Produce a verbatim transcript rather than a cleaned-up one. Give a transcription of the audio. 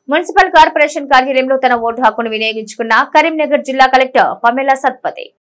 Municipal corporation కార్యాలయంలో తన vote హక్కును వినియోగించుకున్న కరీంనగర్ జిల్లా కలెక్టర్ పమేలా సత్పతి.